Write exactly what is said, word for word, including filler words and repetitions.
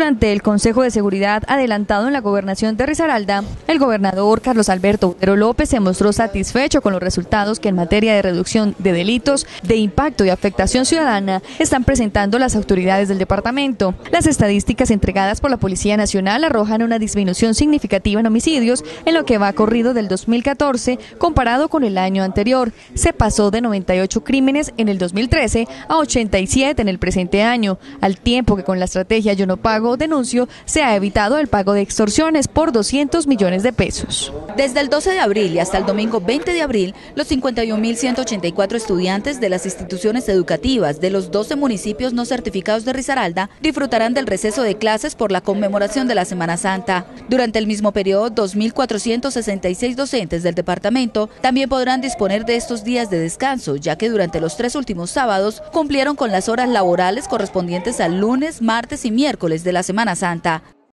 Durante el Consejo de Seguridad adelantado en la gobernación de Risaralda, el gobernador Carlos Alberto Botero López se mostró satisfecho con los resultados que en materia de reducción de delitos, de impacto y afectación ciudadana están presentando las autoridades del departamento. Las estadísticas entregadas por la Policía Nacional arrojan una disminución significativa en homicidios en lo que va corrido del dos mil catorce comparado con el año anterior. Se pasó de noventa y ocho crímenes en el dos mil trece a ochenta y siete en el presente año, al tiempo que con la estrategia Yo no pago, denuncio, se ha evitado el pago de extorsiones por doscientos millones de pesos. Desde el doce de abril y hasta el domingo veinte de abril, los cincuenta y un mil ciento ochenta y cuatro estudiantes de las instituciones educativas de los doce municipios no certificados de Risaralda disfrutarán del receso de clases por la conmemoración de la Semana Santa. Durante el mismo periodo, dos mil cuatrocientos sesenta y seis docentes del departamento también podrán disponer de estos días de descanso, ya que durante los tres últimos sábados cumplieron con las horas laborales correspondientes al lunes, martes y miércoles de la Semana Santa.